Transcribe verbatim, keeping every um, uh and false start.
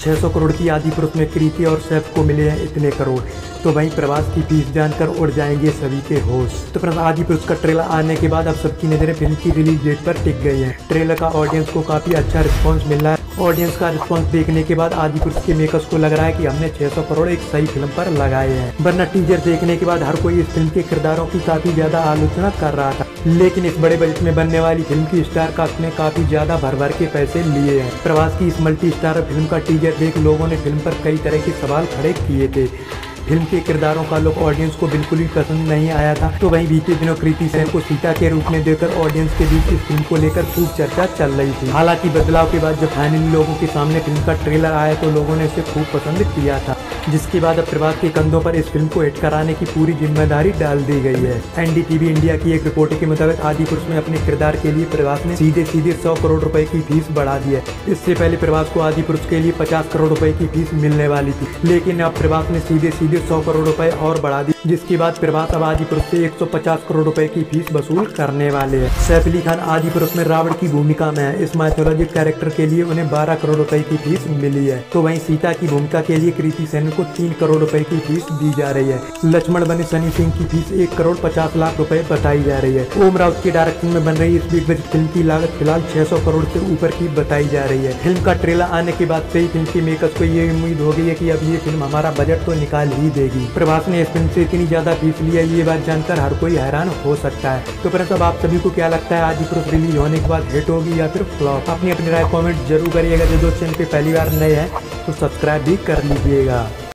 छह सौ करोड़ की आदि पुरुष में कृति और सैफ को मिले हैं इतने करोड़, तो वहीं प्रभास की फीस जानकर उड़ जाएंगे सभी के होश। तो फ्रेंड्स, आदि पुरुष का ट्रेलर आने के बाद अब सबकी नजरें फिल्म की रिलीज डेट पर टिक गई हैं। ट्रेलर का ऑडियंस को काफी अच्छा रिस्पांस मिल रहा है। ऑडियंस का रिस्पांस देखने के बाद आदि पुरुष के मेकर्स को लग रहा है कि हमने छह सौ करोड़ एक सही फिल्म पर लगाए हैं, वरना टीजर देखने के बाद हर कोई इस फिल्म के किरदारों की काफी ज्यादा आलोचना कर रहा था। लेकिन इस बड़े बजट में बनने वाली फिल्म की स्टार कास्ट ने काफी ज्यादा भर भर के पैसे लिए हैं। प्रभास की इस मल्टी स्टार फिल्म का टीजर देख लोगों ने फिल्म पर कई तरह के सवाल खड़े किए थे। फिल्म के किरदारों का लुक ऑडियंस को बिल्कुल भी पसंद नहीं आया था। तो वहीं बीते दिनों कृति सेन को सीता के रूप में देकर ऑडियंस के बीच इस फिल्म को लेकर खूब चर्चा चल रही थी। हालांकि बदलाव के बाद जब फाइनली लोगों के सामने फिल्म का ट्रेलर आया तो लोगों ने इसे खूब पसंद किया था, जिसके बाद अब प्रभास के कंधों पर इस फिल्म को हिट कराने की पूरी जिम्मेदारी डाल दी गई है। एनडीटीवी इंडिया की एक रिपोर्ट के मुताबिक आदि पुरुष में अपने किरदार के लिए प्रभास ने सीधे सीधे सौ करोड़ रुपए की फीस बढ़ा दी है। इससे पहले प्रभास को आदि पुरुष के लिए पचास करोड़ रुपए की फीस मिलने वाली थी, लेकिन अब प्रभास ने सीधे सीधे सौ करोड़ रुपए और बढ़ा दी, जिसके बाद प्रभास अब आदि पुरुष से एक सौ पचास करोड़ रुपए की फीस वसूल करने वाले हैं। सैफ अली खान आदि पुरुष में रावण की भूमिका में है। इस माइथोलॉजिक कैरेक्टर के लिए उन्हें बारह करोड़ रुपए की फीस मिली है। तो वहीं सीता की भूमिका के लिए कृति सेन को तीन करोड़ रुपए की फीस दी जा रही है। लक्ष्मण बने सनी सिंह की फीस एक करोड़ पचास लाख रुपए बताई जा रही है। ओम राउत के डायरेक्शन में बन रही इस बिग बजट फिल्म की लागत फिलहाल छह सौ करोड़ से ऊपर की बताई जा रही है। फिल्म का ट्रेलर आने के बाद से ही फिल्म के मेकर्स को ये उम्मीद हो गई है कि अब ये फिल्म हमारा बजट तो निकाल ही देगी। प्रभास ने इस फिल्म से इतनी ज्यादा फीस ली है, ये बात जानकर हर कोई हैरान हो सकता है। तो फ्रेंड्स, अब आप सभी को क्या लगता है, आदि पुरुष रिलीज होने के बाद हिट होगी या फिर फ्लॉप? अपनी अपनी राय कमेंट जरूर करिएगा। जो दोस्त चैनल पे पहली बार नए हैं तो सब्सक्राइब भी कर लीजिएगा।